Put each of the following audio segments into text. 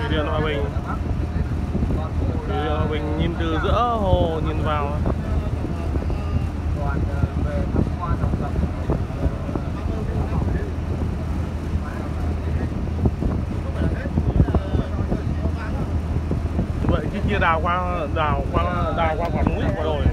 Thủy điện Hòa Bình. Thủy điện Hòa Bình nhìn từ giữa hồ nhìn vào. Vậy kia đào qua quả núi quả đồi.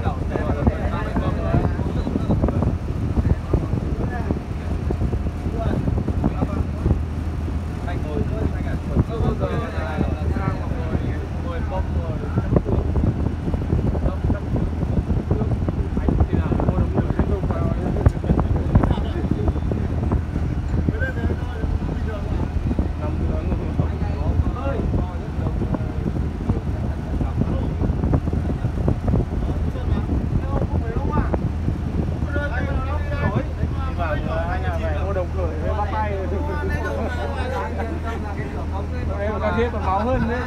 Còn máu hơn đấy.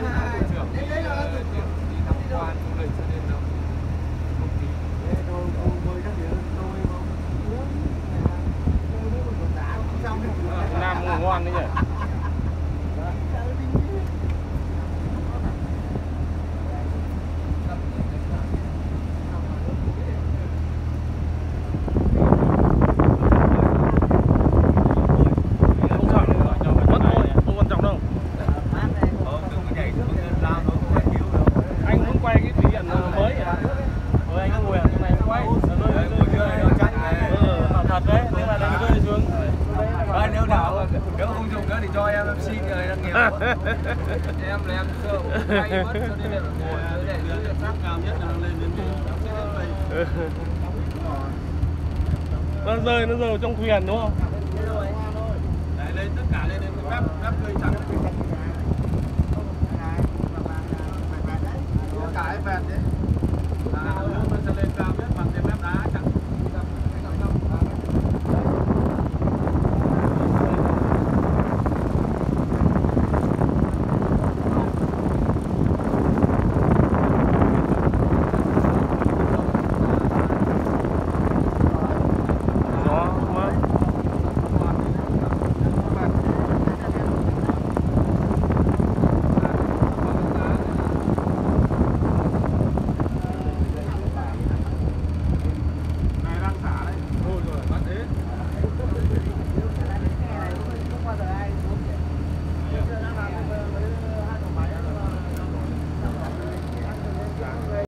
Nam ngon đấy nhỉ. Nếu không dùng nữa thì cho em xin người đang nghèo. Em là em sợ quay mất cho nên là ngồi dưới để đưa được sát cao nhất là nó lên đến đây. Nó rơi vào trong thuyền đúng không? Đấy, lên tất cả lên đến